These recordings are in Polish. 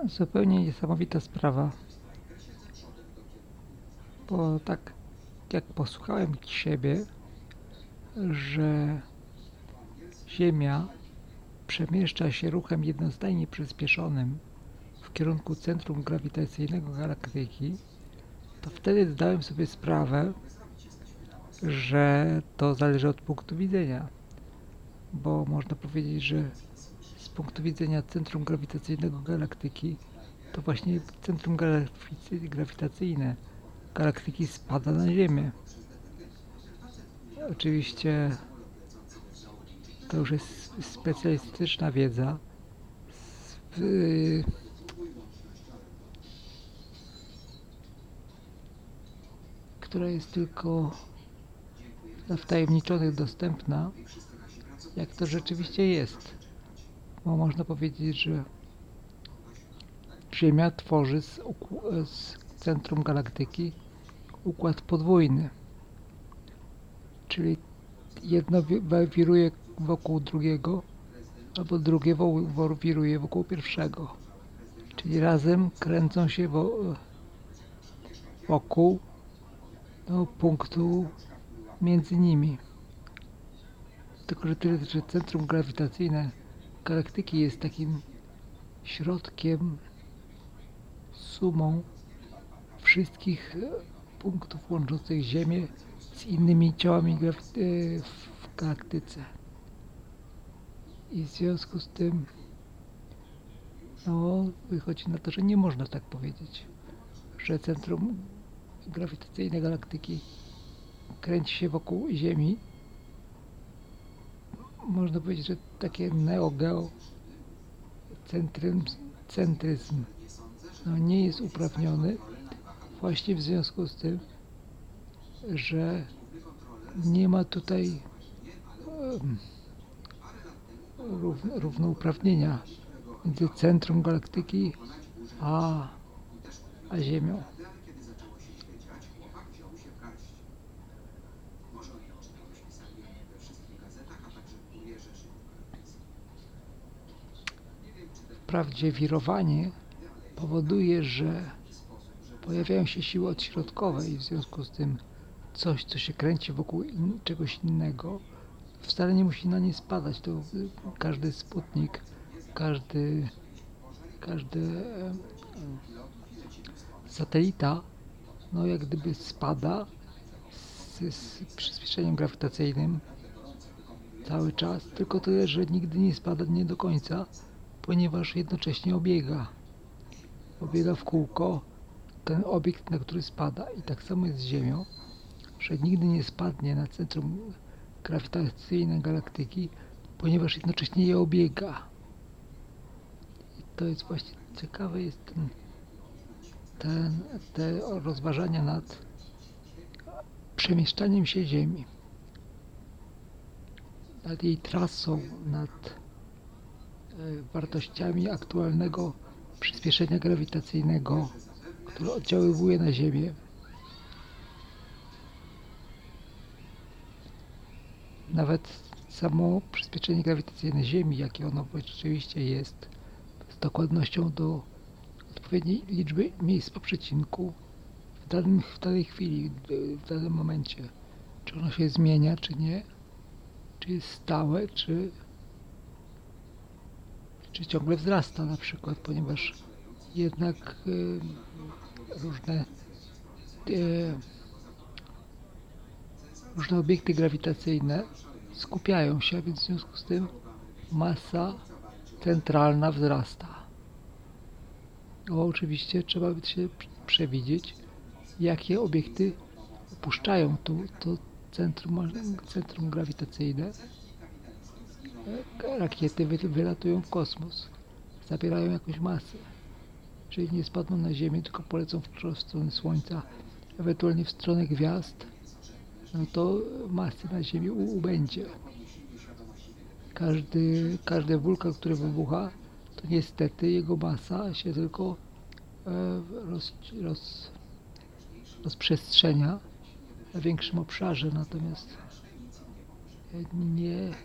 Zupełnie niesamowita sprawa, bo tak jak posłuchałem siebie, że Ziemia przemieszcza się ruchem jednostajnie przyspieszonym w kierunku centrum grawitacyjnego galaktyki, to wtedy zdałem sobie sprawę, że to zależy od punktu widzenia, bo można powiedzieć, że z punktu widzenia centrum grawitacyjnego galaktyki to właśnie centrum grawitacyjne galaktyki spada na Ziemię. Oczywiście to już jest specjalistyczna wiedza, która jest tylko dla wtajemniczonych dostępna, jak to rzeczywiście jest. Bo można powiedzieć, że Ziemia tworzy z centrum galaktyki układ podwójny, czyli jedno wiruje wokół drugiego, albo drugie wiruje wokół pierwszego. Czyli razem kręcą się wokół punktu między nimi. Tylko, że tyle, że centrum grawitacyjne galaktyki jest takim środkiem, sumą wszystkich punktów łączących Ziemię z innymi ciałami w galaktyce. I w związku z tym wychodzi na to, że nie można tak powiedzieć, że centrum grawitacyjne galaktyki kręci się wokół Ziemi. Można powiedzieć, że takie neogeocentryzm nie jest uprawniony właśnie w związku z tym, że nie ma tutaj równouprawnienia między centrum galaktyki a Ziemią. Wprawdzie wirowanie powoduje, że pojawiają się siły odśrodkowe i w związku z tym coś, co się kręci wokół czegoś innego, wcale nie musi na nie spadać. To każdy sputnik, każdy satelita, jak gdyby spada z przyspieszeniem grawitacyjnym cały czas, tylko tyle, że nigdy nie spada nie do końca, ponieważ jednocześnie obiega w kółko ten obiekt, na który spada. I tak samo jest z Ziemią, że nigdy nie spadnie na centrum grawitacyjne galaktyki, ponieważ jednocześnie je obiega. I to jest właśnie ciekawe, jest te rozważania nad przemieszczaniem się Ziemi, nad jej trasą, nad wartościami aktualnego przyspieszenia grawitacyjnego, które oddziaływuje na Ziemię. Nawet samo przyspieszenie grawitacyjne Ziemi, jakie ono rzeczywiście jest, z dokładnością do odpowiedniej liczby miejsc po przecinku w danej chwili, w danym momencie. Czy ono się zmienia, czy nie, czy jest stałe, czy ciągle wzrasta na przykład, ponieważ jednak różne obiekty grawitacyjne skupiają się, a więc w związku z tym masa centralna wzrasta. Oczywiście trzeba by się przewidzieć, jakie obiekty opuszczają to centrum grawitacyjne. Rakiety wylatują w kosmos, zabierają jakąś masę, czyli nie spadną na Ziemię, tylko polecą w stronę Słońca, ewentualnie w stronę gwiazd, to masy na Ziemi ubędzie. Każdy wulkan, który wybucha, to niestety jego masa się tylko rozprzestrzenia na większym obszarze, natomiast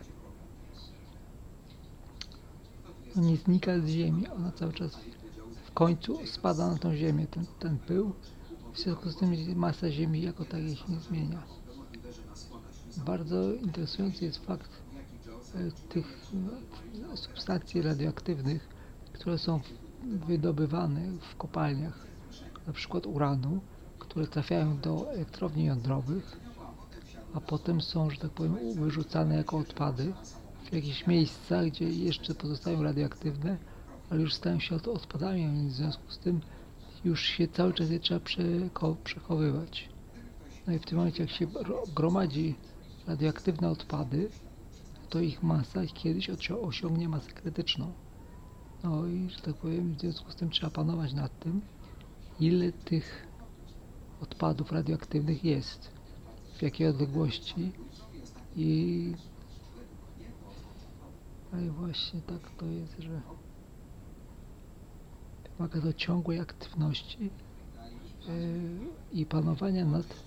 nie znika z Ziemi, ona cały czas w końcu spada na tą Ziemię ten pył. W związku z tym masa Ziemi jako takiej się nie zmienia. Bardzo interesujący jest fakt tych substancji radioaktywnych, które są wydobywane w kopalniach, na przykład uranu, które trafiają do elektrowni jądrowych, a potem są, że tak powiem, wyrzucane jako odpady w jakieś miejsca, gdzie jeszcze pozostają radioaktywne, ale już stają się odpadami, więc w związku z tym już się cały czas je trzeba przechowywać. No i w tym momencie, jak się gromadzi radioaktywne odpady, to ich masa kiedyś osiągnie masę krytyczną. No i, że tak powiem, w związku z tym trzeba panować nad tym, ile tych odpadów radioaktywnych jest, w jakiej odległości i właśnie tak to jest, że wymaga to ciągłej aktywności i panowania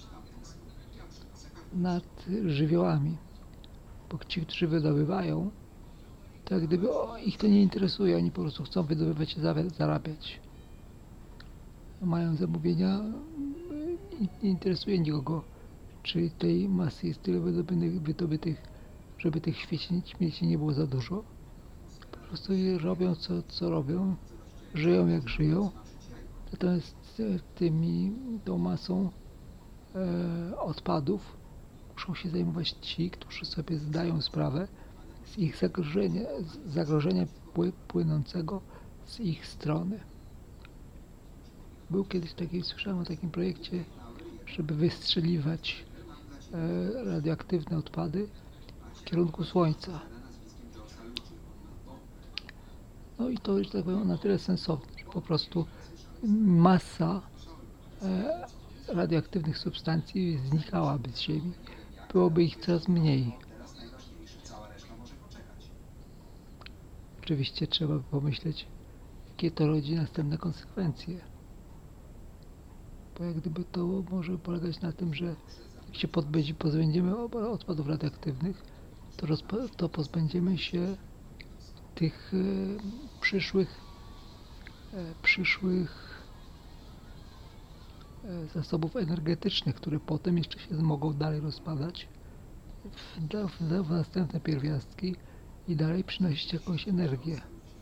nad żywiołami, bo ci, którzy wydobywają, to jak gdyby ich to nie interesuje, oni po prostu chcą wydobywać i zarabiać. Mają zamówienia, nie interesuje nikogo, czy tej masy jest tyle wydobytych, żeby tych śmieci nie było za dużo. Po prostu robią co robią, żyją jak żyją, natomiast tą masą odpadów muszą się zajmować ci, którzy sobie zdają sprawę z ich zagrożenia płynącego z ich strony. Słyszałem o takim projekcie, żeby wystrzeliwać radioaktywne odpady w kierunku Słońca. No i to, że tak powiem, na tyle sensowne, że po prostu masa radioaktywnych substancji znikałaby z Ziemi. Byłoby ich coraz mniej. Oczywiście trzeba pomyśleć, jakie to rodzi następne konsekwencje. Bo jak gdyby to może polegać na tym, że jak się pozbędziemy odpadów radioaktywnych, to pozbędziemy się tych przyszłych zasobów energetycznych, które potem jeszcze się mogą dalej rozpadać w następne pierwiastki i dalej przynosić jakąś energię.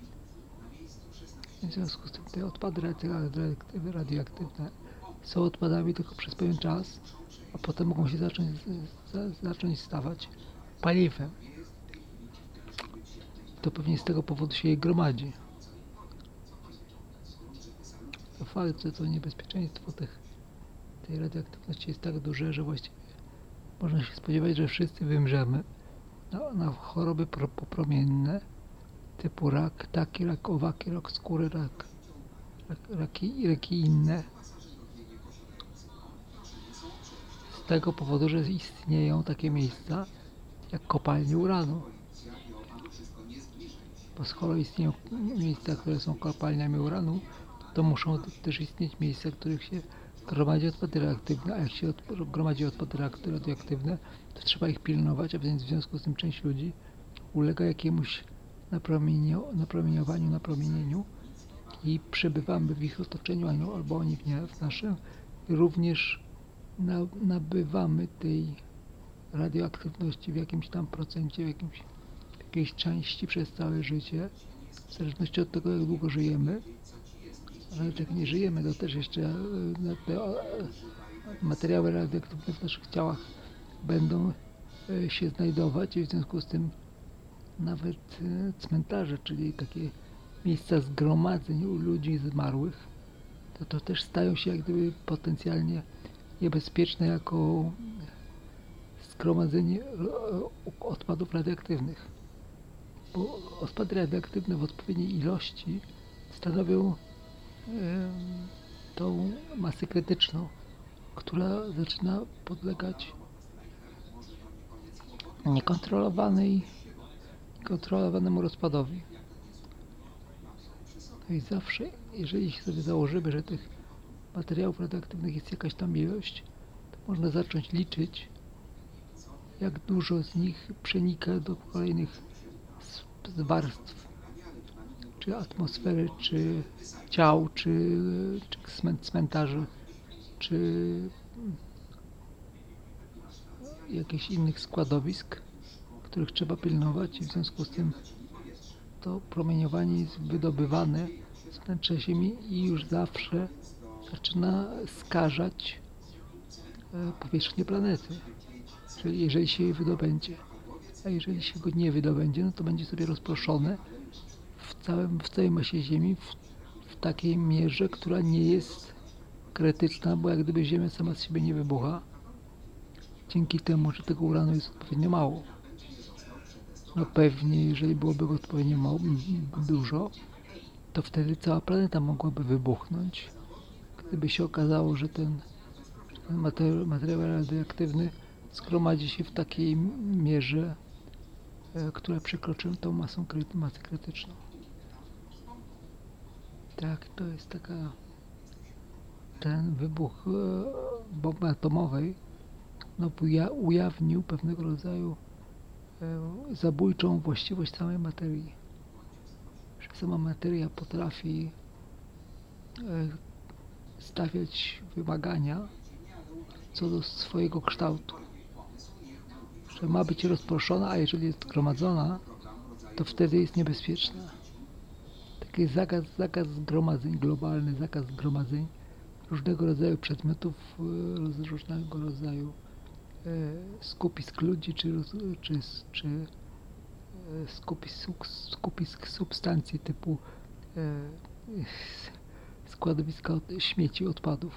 W związku z tym te odpady radioaktywne są odpadami tylko przez pewien czas, a potem mogą się zacząć stawać paliwem. To pewnie z tego powodu się je gromadzi. To fakt, że to niebezpieczeństwo tej radioaktywności jest tak duże, że właściwie można się spodziewać, że wszyscy wymrzemy na choroby popromienne typu rak, taki rak, owaki, rak skóry, raki inne. Z tego powodu, że istnieją takie miejsca jak kopalnie uranu. Bo skoro istnieją miejsca, które są kopalniami uranu, to muszą też istnieć miejsca, w których się gromadzi odpady radioaktywne, a jak się gromadzi odpady radioaktywne, to trzeba ich pilnować, a więc w związku z tym część ludzi ulega jakiemuś napromienieniu i przebywamy w ich otoczeniu albo oni w naszym i również nabywamy tej radioaktywności w jakimś tam procencie, w jakiejś części przez całe życie, w zależności od tego, jak długo żyjemy. Ale jak nie żyjemy, to też jeszcze te materiały radioaktywne w naszych ciałach będą się znajdować i w związku z tym nawet cmentarze, czyli takie miejsca zgromadzeń u ludzi zmarłych, to też stają się jak gdyby potencjalnie niebezpieczne jako zgromadzenie odpadów radioaktywnych. Bo odpady radioaktywne w odpowiedniej ilości stanowią tą masę krytyczną, która zaczyna podlegać niekontrolowanemu rozpadowi. No i zawsze, jeżeli sobie założymy, że tych materiałów radioaktywnych jest jakaś tam ilość, to można zacząć liczyć, jak dużo z nich przenika do kolejnych warstw, czy atmosfery, czy ciał, czy cmentarzy, czy jakichś innych składowisk, których trzeba pilnować i w związku z tym to promieniowanie jest wydobywane z wnętrza Ziemi i już zawsze zaczyna skażać powierzchnię planety. Czyli jeżeli się je wydobędzie. A jeżeli się go nie wydobędzie, no to będzie sobie rozproszone w całej masie Ziemi w takiej mierze, która nie jest krytyczna, bo jak gdyby Ziemia sama z siebie nie wybucha, dzięki temu, że tego uranu jest odpowiednio mało. No pewnie, jeżeli byłoby go odpowiednio dużo, to wtedy cała planeta mogłaby wybuchnąć. Gdyby się okazało, że ten materiał radioaktywny zgromadzi się w takiej mierze, która przekroczy tą masę krytyczną. Tak, to jest ten wybuch bomby atomowej ujawnił pewnego rodzaju zabójczą właściwość samej materii. Że sama materia potrafi stawiać wymagania co do swojego kształtu. Że ma być rozproszona, a jeżeli jest zgromadzona, to wtedy jest niebezpieczna. Taki zakaz zgromadzeń, globalny zakaz zgromadzeń różnego rodzaju przedmiotów, różnego rodzaju skupisk ludzi, czy skupisk substancji typu składowiska śmieci, odpadów.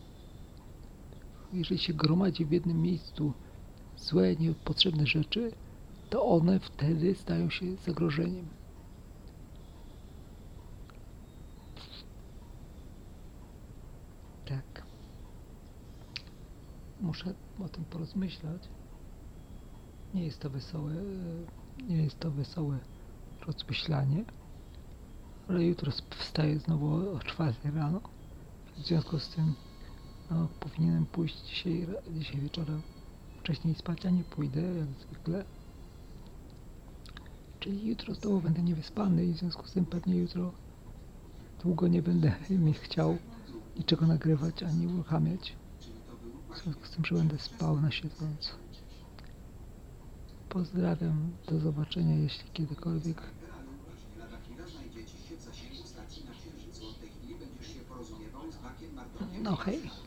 Jeżeli się gromadzi w jednym miejscu złe, niepotrzebne rzeczy, to one wtedy stają się zagrożeniem. Tak. Muszę o tym porozmyślać. Nie jest to wesołe rozmyślanie, ale jutro wstaję znowu o 4 rano. W związku z tym powinienem pójść dzisiaj wieczorem wcześniej spać, a nie pójdę jak zwykle. Czyli jutro znowu będę niewyspany i w związku z tym pewnie jutro długo nie będę chciał niczego nagrywać ani uruchamiać. W związku z tym, że będę spał na siedząco. Pozdrawiam, do zobaczenia, jeśli kiedykolwiek. No hej.